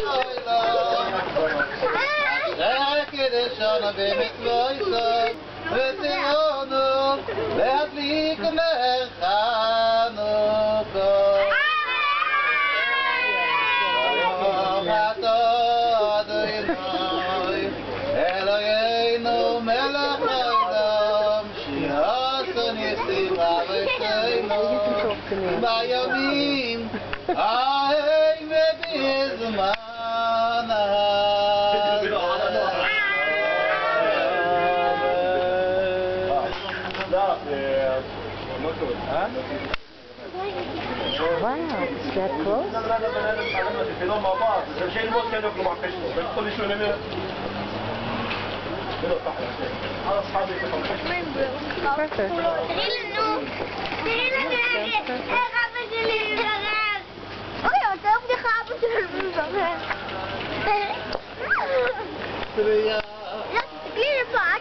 כדשנו במצוות וציונו להדליק נר חנוכה. ברוך אתה אדוני אלוהינו מלך העולם שעשה ניסים בארצנו בימים ההם ובזמן Wow, is that close? Perfect.